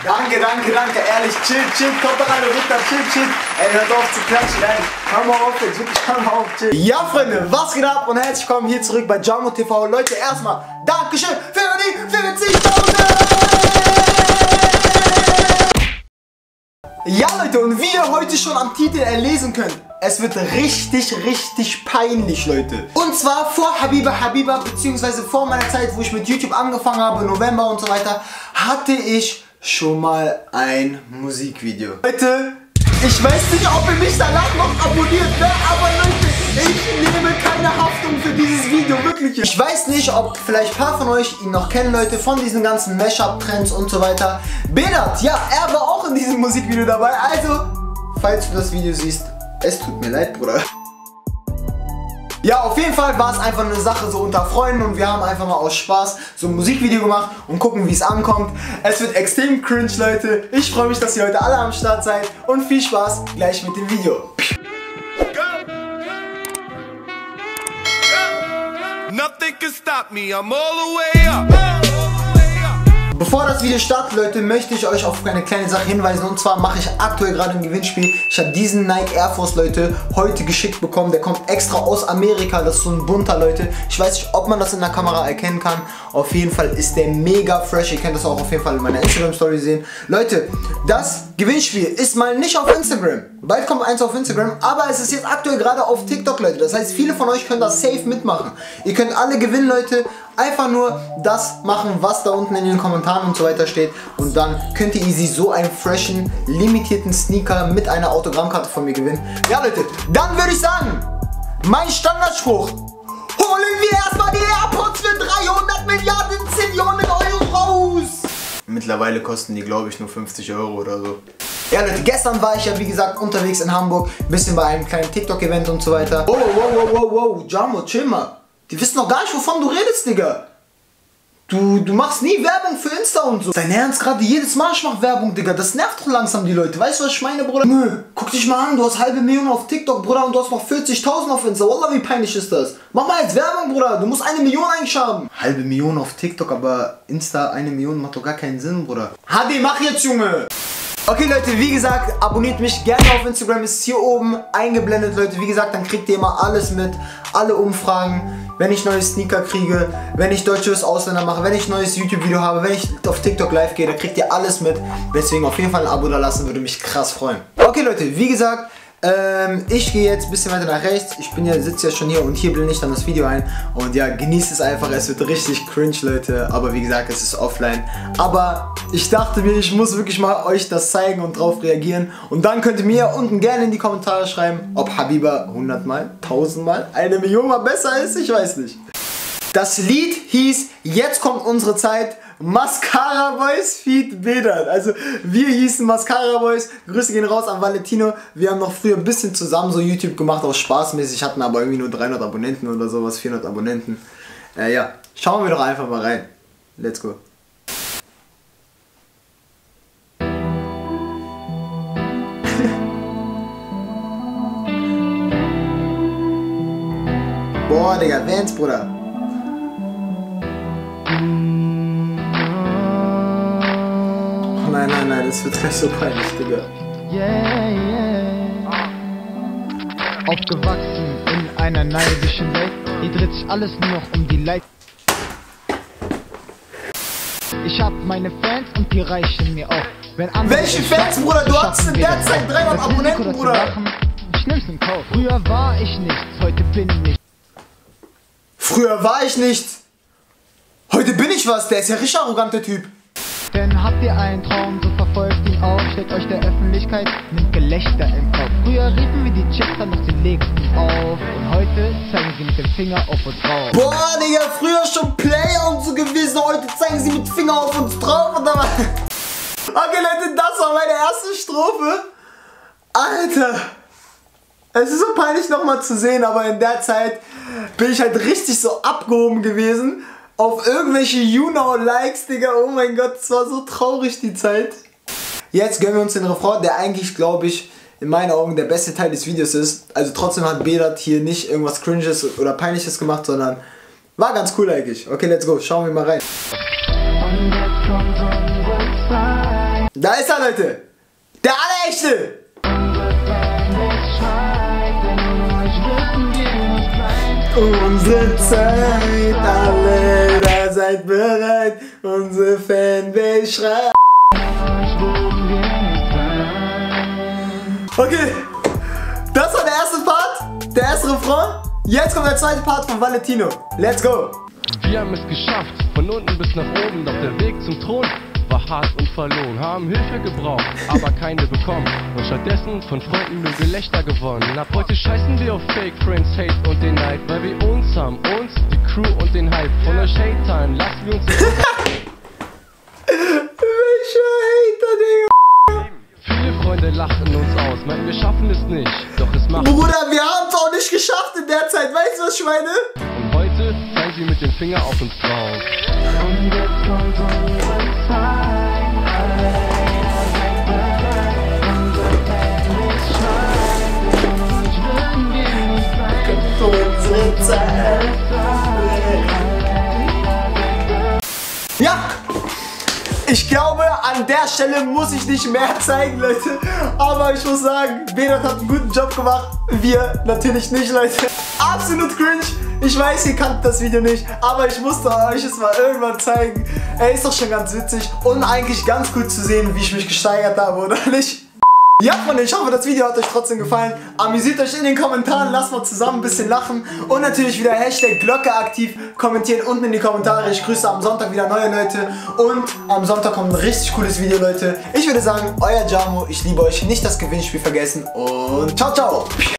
Danke, danke, danke, ehrlich, chill, kommt doch alle runter, chill. Ey, hört auf zu klatschen, ey. Hör mal auf, jetzt wirklich, hör mal auf, chill. Ja, Freunde, was geht ab und herzlich willkommen hier zurück bei Jamo TV. Leute, erstmal, Dankeschön für die 40.000! Ja, Leute, und wie ihr heute schon am Titel erlesen könnt, es wird richtig peinlich, Leute. Und zwar vor Habiba, beziehungsweise vor meiner Zeit, wo ich mit YouTube angefangen habe, November und so weiter, hatte ich schon mal ein Musikvideo. Leute, ich weiß nicht, ob ihr mich danach noch abonniert, ne? Aber Leute, ich nehme keine Haftung für dieses Video, wirklich. Ich weiß nicht, ob vielleicht ein paar von euch ihn noch kennen, Leute, von diesen ganzen Mashup-Trends und so weiter. Bedat, ja, er war auch in diesem Musikvideo dabei, also, falls du das Video siehst, es tut mir leid, Bruder. Ja, auf jeden Fall war es einfach eine Sache so unter Freunden und wir haben einfach mal aus Spaß so ein Musikvideo gemacht und gucken, wie es ankommt. Es wird extrem cringe, Leute. Ich freue mich, dass ihr heute alle am Start seid und viel Spaß gleich mit dem Video. Nothing can stop me. I'm all the way up. Bevor das Video startet, Leute, möchte ich euch auf eine kleine Sache hinweisen. Und zwar mache ich aktuell gerade ein Gewinnspiel. Ich habe diesen Nike Air Force, Leute, heute geschickt bekommen. Der kommt extra aus Amerika. Das ist so ein bunter, Leute. Ich weiß nicht, ob man das in der Kamera erkennen kann. Auf jeden Fall ist der mega fresh. Ihr könnt das auch auf jeden Fall in meiner Instagram-Story sehen. Leute, das Gewinnspiel ist mal nicht auf Instagram. Bald kommt eins auf Instagram. Aber es ist jetzt aktuell gerade auf TikTok, Leute. Das heißt, viele von euch können das safe mitmachen. Ihr könnt alle gewinnen, Leute. Einfach nur das machen, was da unten in den Kommentaren und so weiter steht. Und dann könnt ihr easy so einen freshen, limitierten Sneaker mit einer Autogrammkarte von mir gewinnen. Ja, Leute, dann würde ich sagen, mein Standardspruch: holen wir erstmal die AirPods für 300 Milliarden Zillionen Euro raus. Mittlerweile kosten die, glaube ich, nur 50 Euro oder so. Ja, Leute, gestern war ich ja, wie gesagt, unterwegs in Hamburg. Ein bisschen bei einem kleinen TikTok-Event und so weiter. Wow, Jamo, chill mal. Die wissen noch gar nicht, wovon du redest, Digga. Du machst nie Werbung für Insta und so. Dein Ernst, gerade jedes Mal ich mach Werbung, Digga. Das nervt doch langsam die Leute. Weißt du, was ich meine, Bruder? Nö, guck dich mal an. Du hast 500.000 auf TikTok, Bruder, und du hast noch 40.000 auf Insta. Wallah, wie peinlich ist das? Mach mal jetzt Werbung, Bruder. Du musst 1 Million eigentlich haben. 500.000 auf TikTok, aber Insta 1 Million macht doch gar keinen Sinn, Bruder. HD, mach jetzt, Junge. Okay, Leute, wie gesagt, abonniert mich gerne auf Instagram, ist hier oben eingeblendet, Leute. Wie gesagt, dann kriegt ihr immer alles mit, alle Umfragen, wenn ich neue Sneaker kriege, wenn ich Deutsche vs Ausländer mache, wenn ich ein neues YouTube-Video habe, wenn ich auf TikTok live gehe, da kriegt ihr alles mit. Deswegen auf jeden Fall ein Abo da lassen, würde mich krass freuen. Okay, Leute, wie gesagt, ich gehe jetzt ein bisschen weiter nach rechts. Ich sitze ja schon hier und hier blende ich dann das Video ein. Und ja, genießt es einfach. Es wird richtig cringe, Leute. Aber wie gesagt, es ist offline. Aber ich dachte mir, ich muss wirklich mal euch das zeigen und drauf reagieren. Und dann könnt ihr mir unten gerne in die Kommentare schreiben, ob Habiba 100 Mal, 1000 Mal, 1 Million Mal besser ist. Ich weiß nicht. Das Lied hieß Jetzt kommt unsere Zeit. Mascara Boys feat. Bedat. Also wir hießen Mascara Boys. Grüße gehen raus an Valentino. Wir haben noch früher ein bisschen zusammen so YouTube gemacht, auch spaßmäßig, hatten aber irgendwie nur 300 Abonnenten oder sowas, 400 Abonnenten. Ja, schauen wir doch einfach mal rein. Let's go. Boah, Digga, Vans, Bruder. Nein, das wird gleich so peinlich, Digga. Aufgewachsen in einer neidischen Welt, hier dreht sich alles nur noch um die Leid. Ich hab meine Fans und die reichen mir auch. Welche Fans, Bruder? Du hast in der Zeit 300 Abonnenten, Bruder. Ich nimm's in Kauf. Früher war ich nichts, heute bin ich nichts. Früher war ich nichts. Heute bin ich was. Der ist ja richtig arrogant, der Typ. Denn habt ihr einen Traum, so verfolgt ihn auf. Stellt euch der Öffentlichkeit, nimmt Gelächter im Kopf. Früher riefen wir die Chicks, dann noch sie legten auf. Und heute zeigen sie mit dem Finger auf uns drauf. Boah, Digga, früher schon Player und so gewesen. Heute zeigen sie mit Finger auf uns drauf. Und dann okay, Leute, das war meine erste Strophe. Alter. Es ist so peinlich nochmal zu sehen, aber in der Zeit bin ich halt richtig so abgehoben gewesen. Auf irgendwelche You-Know-Likes, Digga. Oh mein Gott, es war so traurig die Zeit. Jetzt gönnen wir uns den Refrain, der eigentlich, glaube ich, in meinen Augen der beste Teil des Videos ist. Also trotzdem hat Bedat hier nicht irgendwas Cringes oder Peinliches gemacht, sondern war ganz cool eigentlich. Okay, let's go. Schauen wir mal rein. Und jetzt kommt unsere Zeit. Da ist er, Leute. Der Allerechte. Unsere Zeit, alle da seid bereit. Unsere Fanbase schreit. Okay, das war der erste Part, der erste Refrain. Jetzt kommt der zweite Part von Valentino. Let's go. Wir haben es geschafft, von unten bis nach oben, doch der Weg zum Thron war hart und verloren. Haben Hilfe gebraucht, aber keine bekommen. Und stattdessen von Freunden nur Gelächter gewonnen. Ab heute scheißen wir auf Fake Friends, Hate und den Neid, weil wir uns haben, uns, die Crew und den Hype. Von euch Hatern lassen wir uns nicht Welcher Hater, Digga? Viele Freunde lachen uns aus, meinten wir schaffen es nicht, doch es macht. Bruder, wir haben es auch nicht geschafft in der Zeit, weißt du was, Schweine? Und heute zeigen sie mit dem Finger auf uns drauf. Und jetzt kommt unsere Zeit. Unsere Zeit. Ja! Ich glaube, an der Stelle muss ich nicht mehr zeigen, Leute. Aber ich muss sagen, Berat hat einen guten Job gemacht. Wir natürlich nicht, Leute. Absolut cringe. Ich weiß, ihr kannt das Video nicht, aber ich musste euch es mal irgendwann zeigen. Ey, ist doch schon ganz witzig und eigentlich ganz gut zu sehen, wie ich mich gesteigert habe, oder nicht? Ja, Freunde, ich hoffe, das Video hat euch trotzdem gefallen. Amüsiert euch in den Kommentaren, lasst mal zusammen ein bisschen lachen. Und natürlich wieder Hashtag Glocke aktiv, kommentiert unten in die Kommentare. Ich grüße am Sonntag wieder neue Leute. Und am Sonntag kommt ein richtig cooles Video, Leute. Ich würde sagen, euer Jamo, ich liebe euch, nicht das Gewinnspiel vergessen. Und ciao, ciao.